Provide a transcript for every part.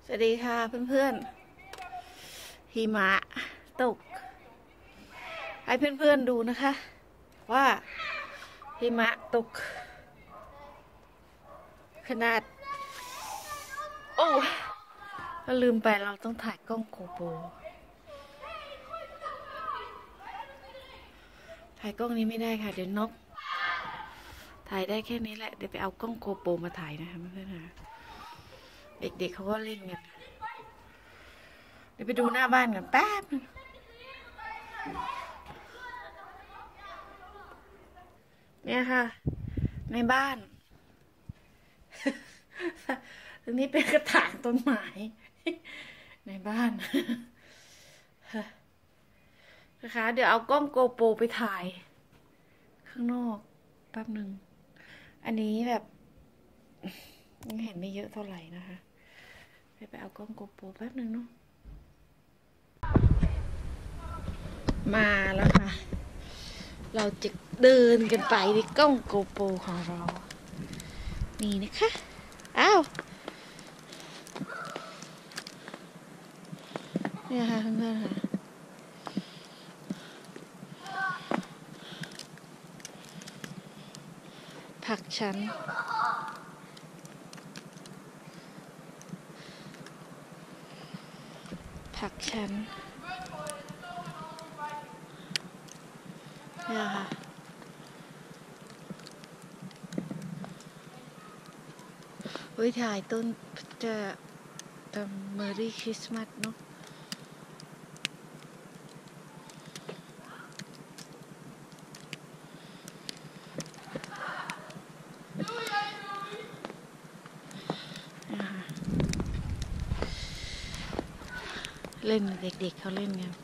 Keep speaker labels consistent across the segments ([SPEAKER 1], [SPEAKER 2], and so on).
[SPEAKER 1] สวัสดีค่ะเพื่อนๆหิมะตกให้เพื่อนๆดูนะคะว่าหิมะตกขนาดโอ้เราลืมไปเราต้องถ่ายกล้องโกโปรถ่ายกล้องนี้ไม่ได้ค่ะเดี๋ยวนกถ่ายได้แค่นี้แหละเดี๋ยวไปเอากล้องโกโปรมาถ่ายนะคะเพื่อนๆค่ะเด็กๆเขาก็เล่นกันเดี๋ยวไปดูหน้าบ้านกันแป๊บเนี่ยค่ะในบ้านตรงนี้เป็นกระถางต้นไม้ในบ้านนะคะเดี๋ยวเอากล้องโกโปรไปถ่ายข้างนอกแป๊บหนึ่งอันนี้แบบยังเห็นไม่เยอะเท่าไหร่นะคะไปเอากล้องโกโปรแป๊บหนึ่งเนาะมาแล้วค่ะเราจะเดินกันไปในกล้องโกโปรของเรานี่นะคะอ้าวเนี่ยค่ะเพื่อนๆค่ะผักชั้นเนี่ยค่ะวิถ่ายต้นจะเมอรี่คริสต์มาสเนาะเล่นเด็กๆเขาเล่นกัน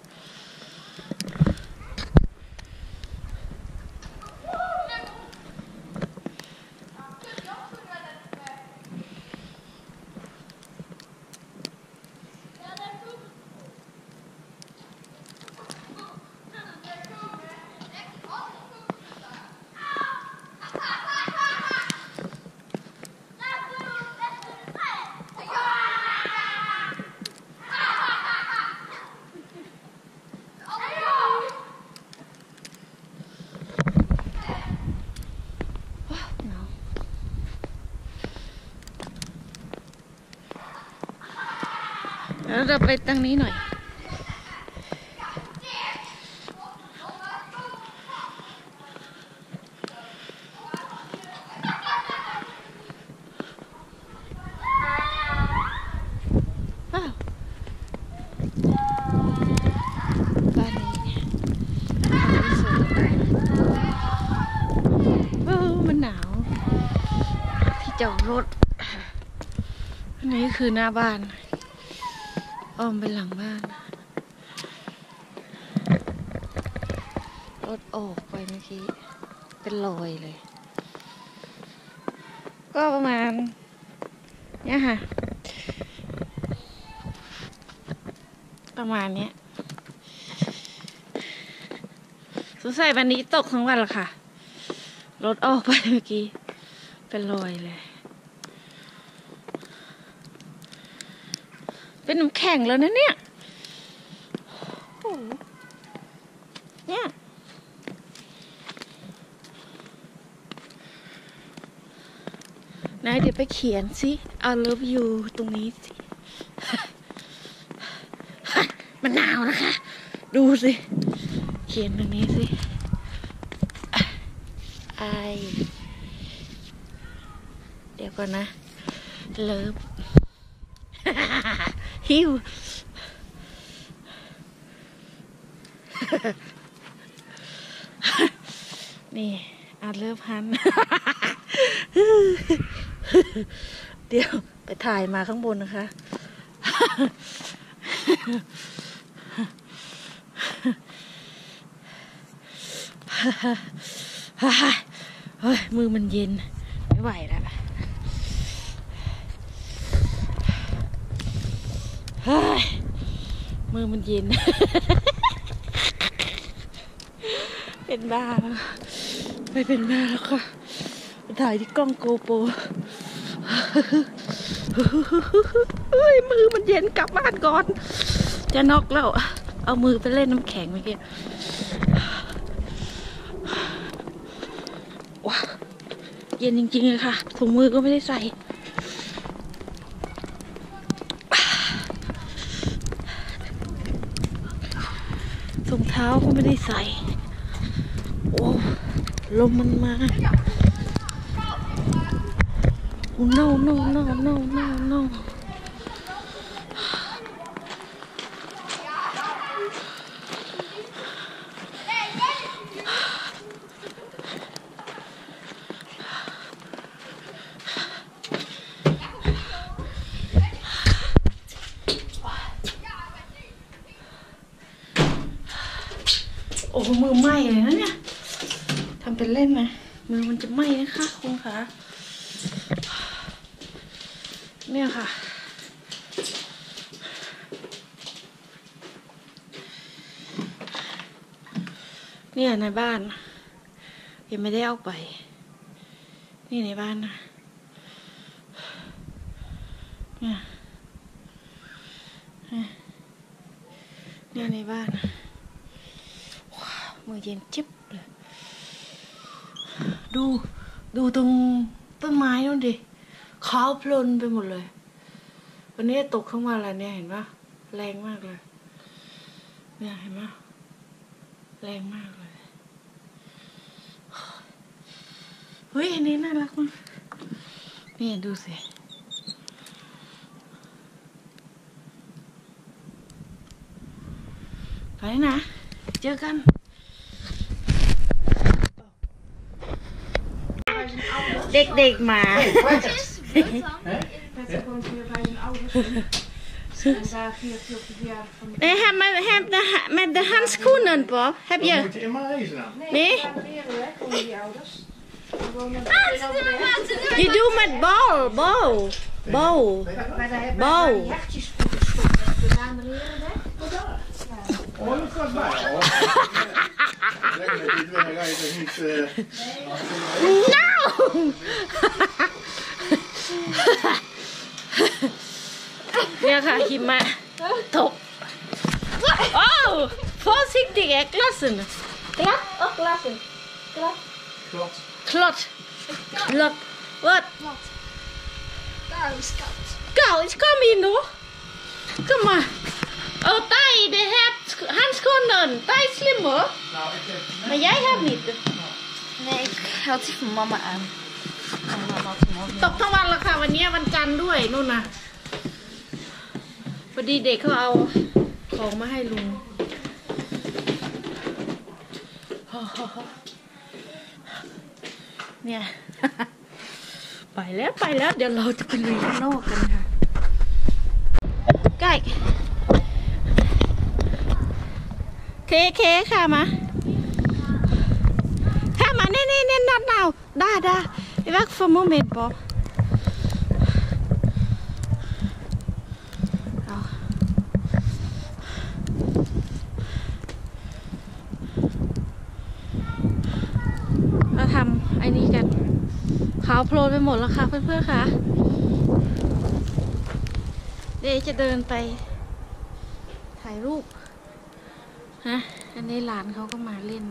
[SPEAKER 1] แล้วเราไปตั้งนี้หน่อยอ้าวบ้านนี้สวยมันหนาวที่จอดรถอันนี้คือหน้าบ้านอ้อมไปหลังบ้านรถออกไปเมื่อกี้เป็นรอยเลยก็ประมาณเนี่ยค่ะประมาณเนี้ยสงสัยวันนี้ตกทั้งวันละค่ะรถออกไปเมื่อกี้เป็นรอยเลยเป็นน้ำแข็งแล้วนะเนี่ยโอ้เนี่ยนายเดี๋ยวไปเขียนสิ I love you ตรงนี้สิมันหนาวนะคะดูสิเขียนตรงนี้สิเดี๋ยวก่อนนะเลิฟฮิวนี่อาเลิฟฮันเดี๋ยวไปถ่ายมาข้างบนนะคะเฮ้ยมือมันเย็นไม่ไหวแล้วมือมันเย็นเป็นบ้าแล้วไม่เป็นบ้าแล้วค่ะไปถ่ายที่กล้องโกโปรเฮ้ยมือมันเย็นกลับบ้านก่อนจะน็อกแล้วเอามือไปเล่นน้ำแข็งเมื่อกี้ว้าเย็นจริงๆเลยค่ะถุงมือก็ไม่ได้ใส่ถุงเท้าก็ไม่ได้ใส่โอ้ลมมันมาโอ้ no no no no no no โอ้มือไหม้เลยนะเนี่ยทำเป็นเล่นนะมือมันจะไหม้นะคะคุณคะเนี่ยค่ะเนี่ยในบ้านยังไม่ได้เอาไปนี่ในบ้านนะเนี่ยในบ้านมือเย็นจิ๊บเลยดูตรงต้นไม้นู่นดิขาวพลนไปหมดเลยวันนี้ตกทั้งวันแล้วเนี่ยเห็นปะแรงมากเลยเนี่ยเห็นปะแรงมากเลยเฮ้ยอันนี้น่ารักมากนี่ดูสิไปนะเจอกันเด็กๆมาNee, heb met de handschoenen, Bob. Heb je?
[SPEAKER 2] Moet je in maar lezen dan?
[SPEAKER 1] Nee? Je doet met bal.
[SPEAKER 2] Bal. Oh, dat gaat bij. Lekker dat je het wegrijdt en niet...
[SPEAKER 1] No! Ja, ga je maar. Top. Oh, voorzichtig, hè. Klassen. Klap? Oh, klassen. Klap.
[SPEAKER 2] Klot.
[SPEAKER 1] Klot. Wat?
[SPEAKER 3] Kou is koud.
[SPEAKER 1] Kou is kom hier nog. Kom maar. Oh, Thij, je hebt handschoenen. Thij is slim hoor. Maar jij hebt niet.
[SPEAKER 3] Nee, ik had die van mama aan. En mama had hem ook
[SPEAKER 1] ตกทั้งวันแล้วค่ะวันนี้วันจันทร์ด้วยนู่นนะพอดีเด็กเขาเอาของมาให้ลุงเนี่ย ไปแล้วเดี๋ยวเราจะไปลุยข้างนอกกันค่ะใกล้เคค่ะมาnee, dat nou. Daar. Wacht voor een moment, Bob. Oh. เราทำไอ้นี้กันขาวโพลนไปหมดแล้วค่ะเพื่อนๆค่ะเดี๋ยวจะเดินไปถ่ายรูปฮะอันนี้หลานเขาก็มาเล่น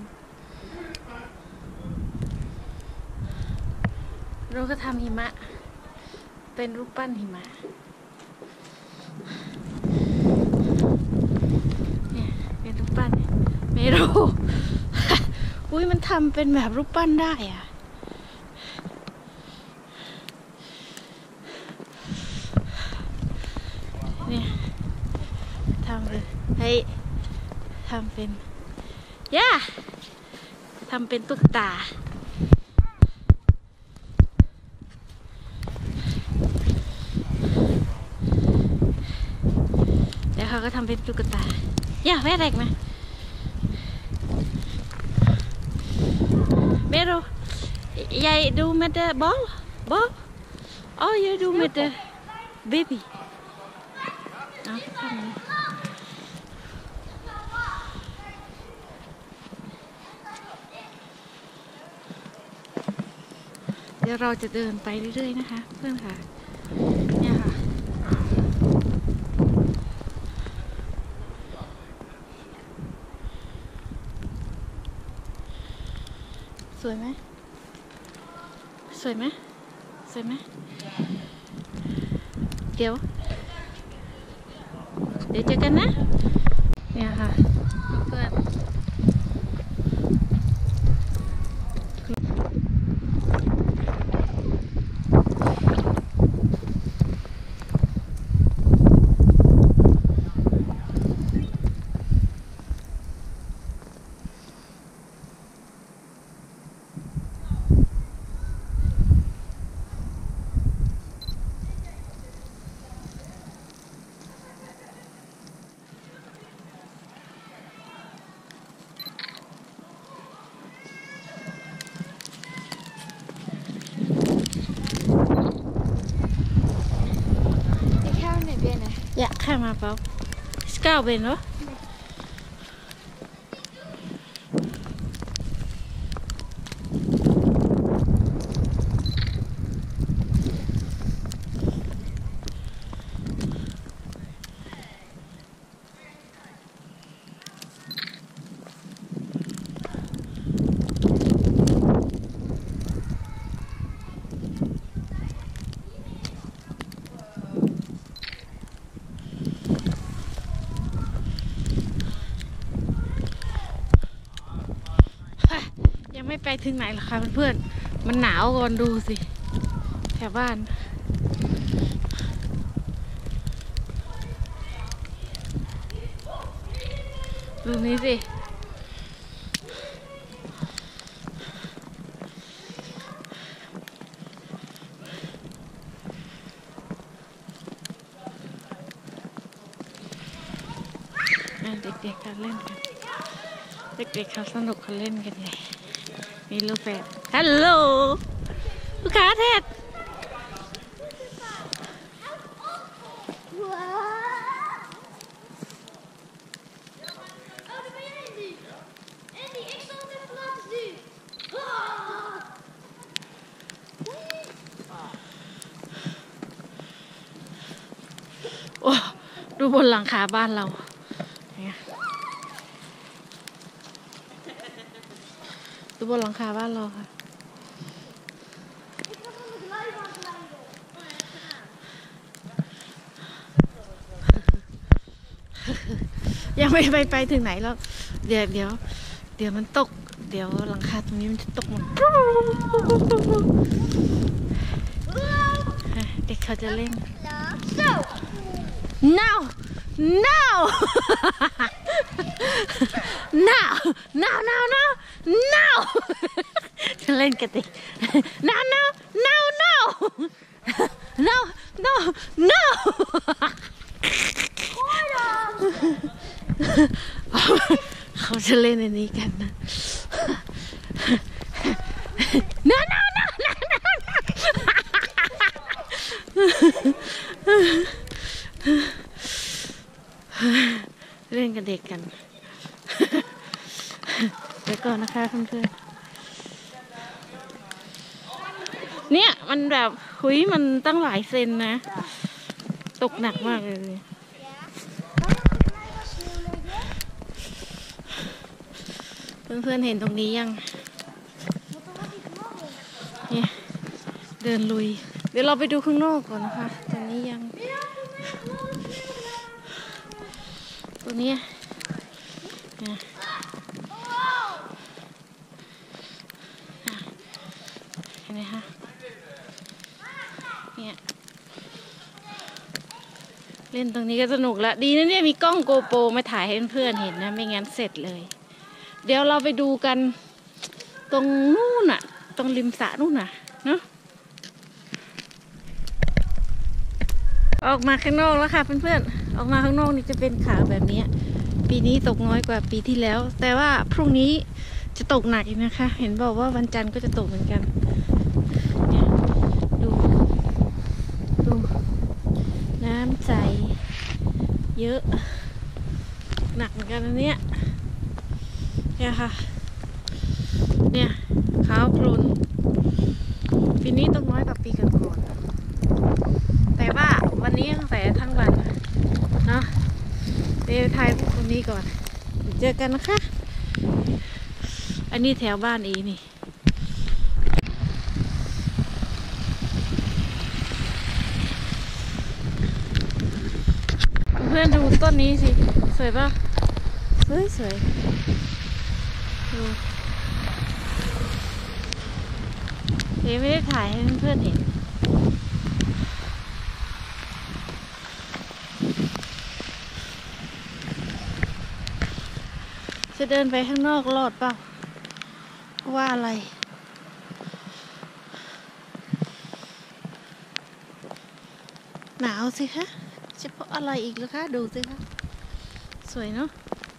[SPEAKER 1] เราก็ทำหิมะเป็นรูปปั้นหิมะเนี่ยเป็นรูปปั้นเมโร อุ้ยมันทำเป็นแบบรูปปั้นได้อ่ะเนี่ยทำเป็นให้ทำเป็นทำเป็นตุ๊กตาเขาก็ทำเป็นตุ๊กตาแม่เด็กมาเบโรยายดูmet de bal oh jij doet met de baby เดี๋ยวเราจะเดินไปเรื่อยๆนะคะเพื่อนค่ะเนี่ยค่ะสวยไหมสวยไหมสวยไหมเดี๋ยวเจอกันนะเนี่ยค่ะเพื่อนJa, ga maar, Paul. Is het koud binnen, hoor?ยังไม่ไปถึงไหนหรอกค่ะเพื่อนๆมันหนาวก่อนดูสิแถวบ้านดูนี้สิเด็กๆเขาเล่นกันเด็กๆเขาสนุกเขาเล่นกันใหญ่มีลูกแฝดฮัลโหลลูกค้าเทศโอ้ดูบนหลังคาบ้านเราดูบนหลังคาบ้านเราค่ะยังไม่ไปถึงไหนแล้วเดี๋ยวมันตกเดี๋ยวหลังคาตรงนี้มันจะตกมันเด็กเขาจะเล่น no no no no no no no จะเล่นกันดิ no no no no no no no เขาจะเล่นอันนี้กันนะ no no no no no เล่นกับเด็กกันเดี๋ยวก่อนนะคะเพื่อนๆเนี่ยมันแบบคุยมันตั้งหลายเซนนะตกหนักมากเลยเพื่อนๆเห็นตรงนี้ยังเนี่ยเดินลุยเดี๋ยวเราไปดูข้างนอกก่อนนะคะตรงนี้ยังตัวนี้เนี่ยเห็นไหมคะเนี่ยเล่นตรงนี้ก็สนุกละดีนะเนี่ยมีกล้องโกโปรมาถ่ายให้เพื่อนๆเห็นนะไม่งั้นเสร็จเลยเดี๋ยวเราไปดูกันตรงนู่นน่ะตรงริมสระนู่นน่ะเนาะออกมาข้างนอกแล้วค่ะเพื่อนๆออกมาข้างนอกนี่จะเป็นขาวแบบนี้ปีนี้ตกน้อยกว่าปีที่แล้วแต่ว่าพรุ่งนี้จะตกหนักอีกนะคะเห็นบอกว่าวันจันทร์ก็จะตกเหมือนกันเนี่ยดูน้ำใสเยอะหนักเหมือนกันนะเนี่ยค่ะเนี่ยขาวโพลนปีนี้ตกน้อยกว่าปีก่อนๆแต่ว่าวันนี้ยังใส่ทั้งวันเนาะเดี๋ยวถ่ายตรงนี้ก่อนเจอกันนะคะอันนี้แถวบ้านอีนี่พื่อนๆดูต้นนี้สิสวยป่ะสวยดูไม่ได้ถ่ายให้เพื่อนๆเห็นจะเดินไปข้างนอกรอดเปล่าว่าอะไรหนาวสิคะเฉพาะอะไรอีกล่ะคะดูสิคะสวยเนาะ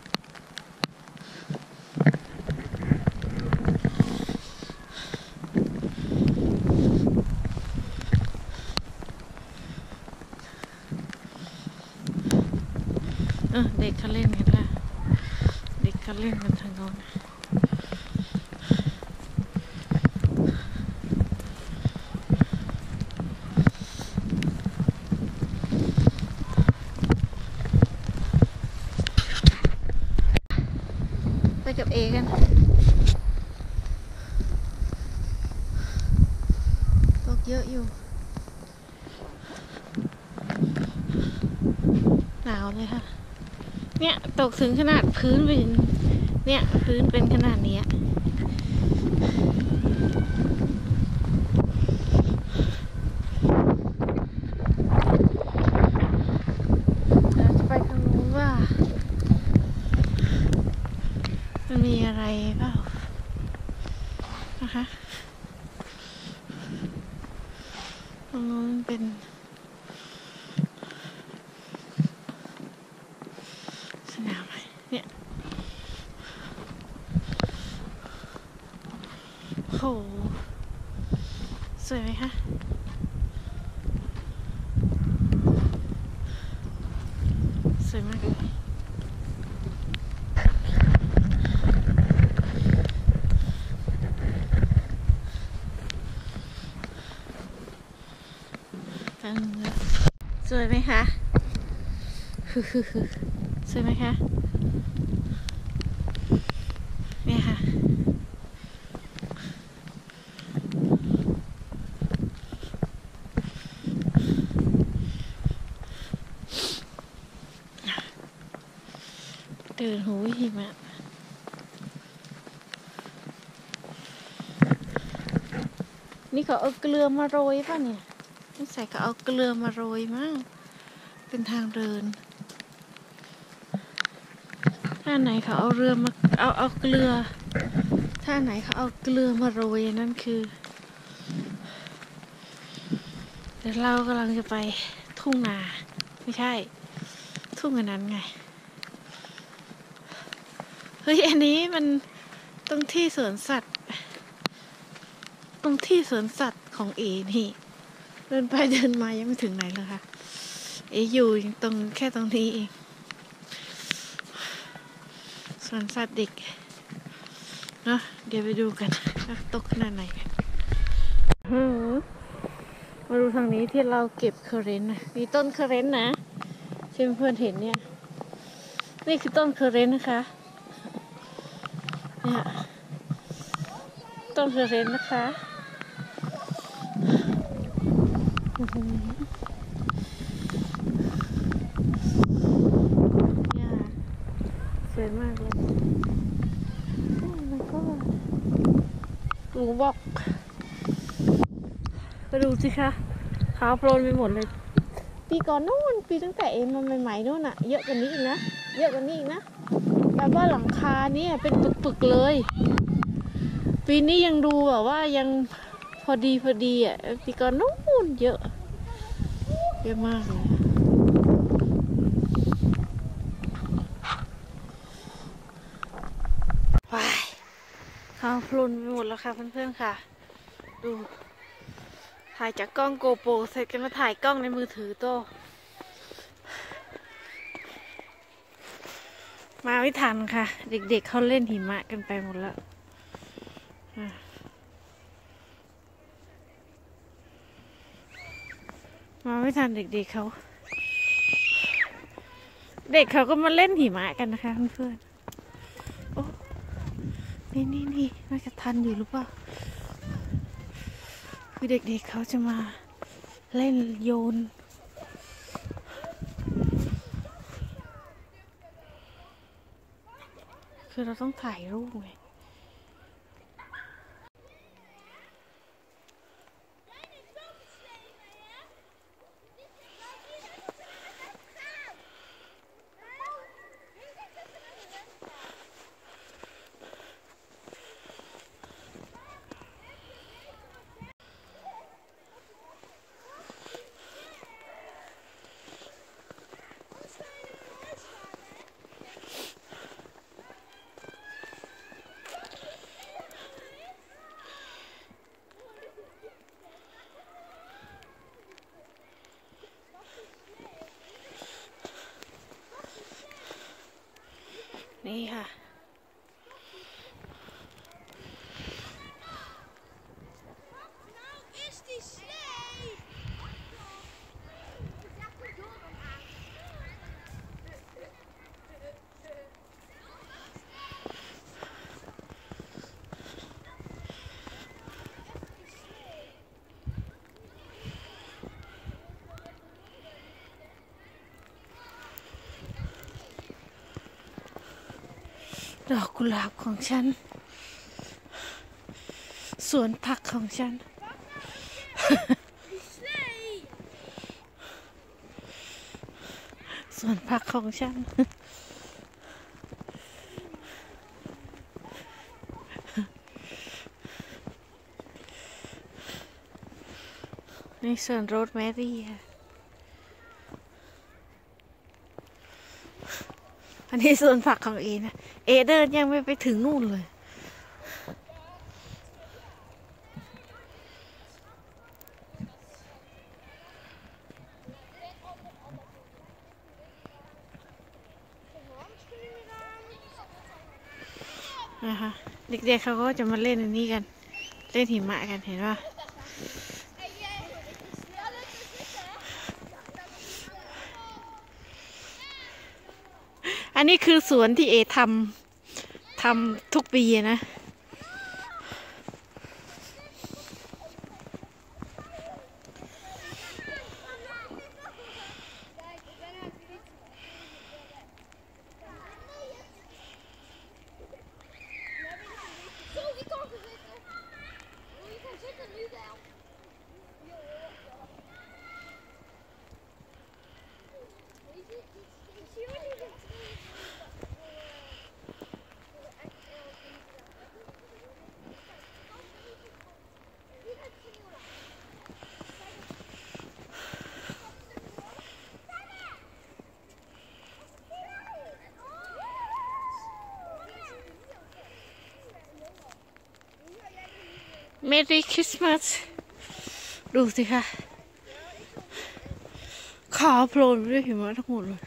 [SPEAKER 1] เด็กเขาเล่นกันละเด็กเขาเล่นกันทางโน้นไปกับเอกันตกเยอะอยู่หนาวเลยค่ะเนี่ยตกถึงขนาดพื้นเป็นเนี่ยพื้นเป็นขนาดนี้เราจะไปทางนู้นว่ามันมีอะไรเปล่านะคะตรงนู้นเป็นสนามเนี่ยโหสวยไหมคะสวยมากเลยสวยไหมคะสวยไหมคะเนี่ยค่ะเดินหูหิมะนี่เขาเอาเกลือมาโรยป่ะเนี่ยนี่ใส่เขาเอาเกลือมาโรยมากเป็นทางเดินถ้าไหนเขาเอาเรือมาเอาเกลือถ้าไหนเขาเอาเกลือมาโรยนั่นคือเดี๋ยวเรากำลังจะไปทุ่งนาไม่ใช่ทุ่งอันนั้นไงเฮ้ยอันนี้มันตรงที่สวนสัตว์ตรงที่สวนสัตว์ของเอนี่เดินไปเดินมายังไม่ถึงไหนเลยค่ะเออยู่ตรงแค่ตรงนี้เองสวนสัตว์เด็กเนาะเดี๋ยวไปดูกันตกขนาดไหนมาดูทางนี้ที่เราเก็บเคอร์เรนต์นะมีต้นเคอร์เรนต์นะที่เพื่อนเห็นเนี่ยนี่คือต้นเคอร์เรนต์นะคะเนี่ยต้นเคอร์เรนต์นะคะสวยมากเลยมันก็ลุงบอกไปดูสิคะขาวโพลนไปหมดเลยปีก่อนนู่นปีตั้งแต่เอ็มมาใหม่ๆนู่นอะเยอะกว่านี้อีกนะเยอะกว่านี้อีกนะแบบว่าหลังคาเนี่ยเป็นปึกๆเลยปีนี้ยังดูแบบว่ายังพอดีอ่ะปีก่อนนู่นเยอะมากเลยว้ายขาวโพลนไปหมดแล้วค่ะเพื่อนๆค่ะดูถ่ายจากกล้องโกโปรเสร็จกันมาถ่ายกล้องในมือถือโตมาไม่ทันค่ะเด็กๆเขาเล่นหิมะกันไปหมดแล้วมาไม่ทันเด็กๆเขาก็มาเล่นหิมะกันนะคะเพื่อนๆโอ้นี่น่าจะทันอยู่หรือเปล่าคือเด็กๆเขาจะมาเล่นโยนคือเราต้องถ่ายรูปไงนี่ค่ะดอกกุหลาบของฉันสวนผักของฉัน สวนผักของฉัน ในสวนโรสแมรี่ค่ะอันนี้สวนผักของเอนะเอเดินยังไม่ไปถึงนู่นเลยนะคะเด็กๆเขาก็จะมาเล่นอันนี้กันเล่นหิมะกันเห็นป่ะอันนี้คือสวนที่เอทำทุกปีนะMerry Christmas ดูสิค่ะขาวโพลนด้วยหิมะทั้งหมดเลย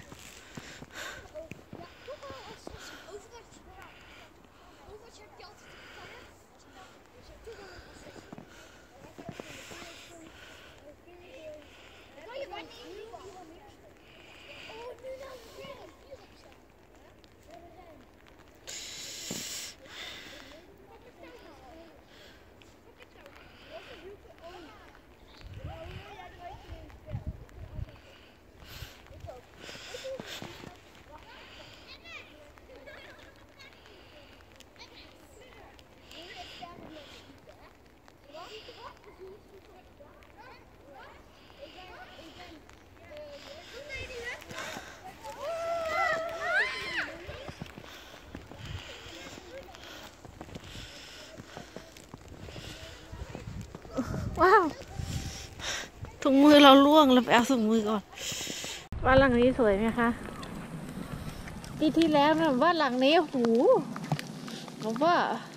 [SPEAKER 1] ว้าวถุงมือเราล่วงเราไปเอาถุงมือก่อนบ้านหลังนี้สวยไหมคะปีที่แล้วนะบ้านหลังนี้หูผมว่า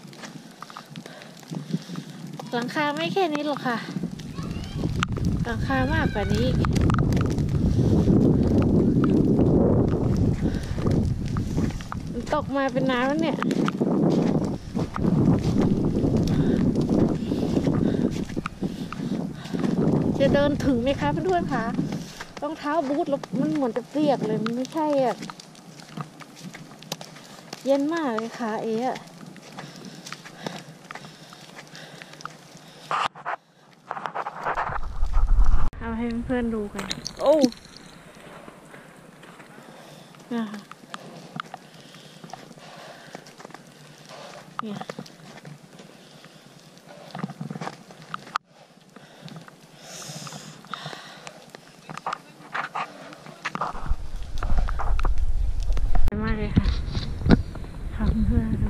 [SPEAKER 1] หลังคาไม่แค่นี้หรอกค่ะหลังคามากกว่านี้มันตกมาเป็นน้ำแล้วเนี่ยจะเดินถึงไหมคะเพื่อนๆคะรองเท้าบูทแล้วมันเหมือนจะเปียกเลยมันไม่ใช่อ่ะเย็นมากเลยค่ะเอ๊ะเอาให้เพื่อนๆดูกันโอ้นะคะเนี่ยมากเลยค่ะทำเพื่อดู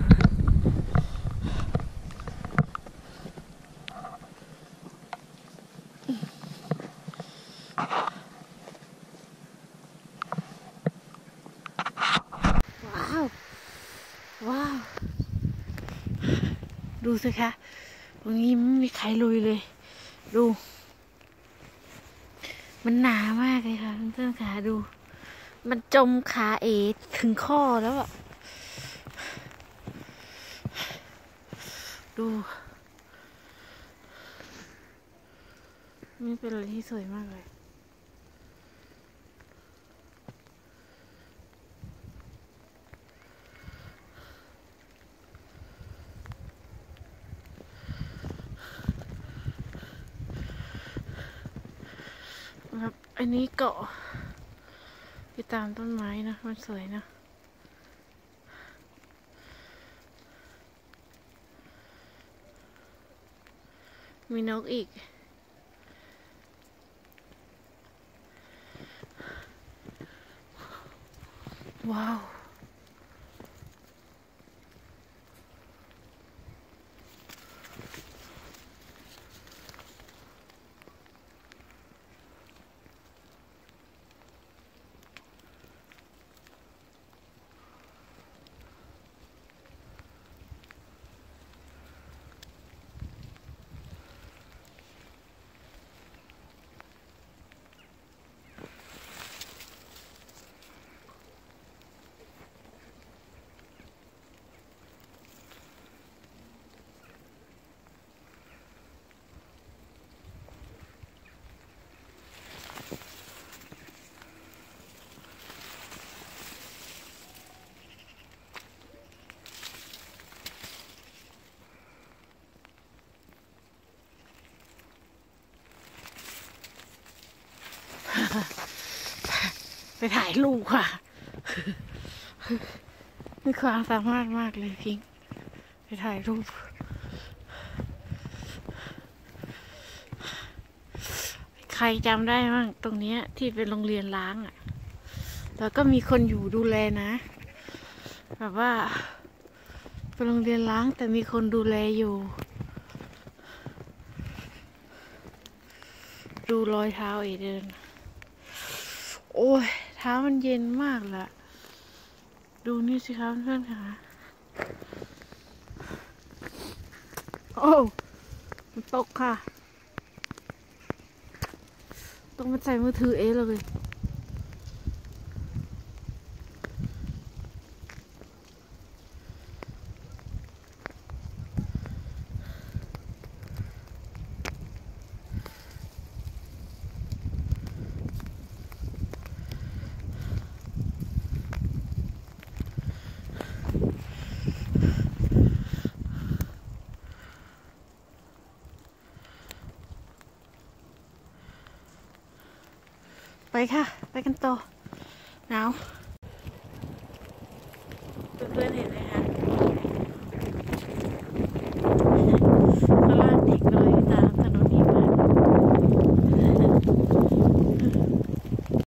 [SPEAKER 1] ว้าวดูสิคะตรงนี้ไม่มีใครลุยเลยดูมันหนามากเลยค่ะเพื่อนๆค่ะดูมันจมขาเอถึงข้อแล้วอะดูนี่เป็นอะไรที่สวยมากเลยแบบอันนี้เกาะอยู่ตามต้นไม้นะมันสวยนะมีนกอีกว้าวไปถ่ายรูปค่ะมีความสามารถมากเลยพิงไปถ่ายรูปใครจำได้บ้างตรงนี้ที่เป็นโรงเรียนล้างอ่ะแล้วก็มีคนอยู่ดูแลนะแบบว่าเป็นโรงเรียนล้างแต่มีคนดูแลอยู่ดูรอยเท้าเอเดินโอ้ยเท้ามันเย็นมากละดูนี่สิคะเพื่อนๆค่ะโอ้มันตกค่ะต้องมาใส่มือถือเองเลยไปค่ะไปกันต่อหนาวเพื่อนๆเห็นไหมคะ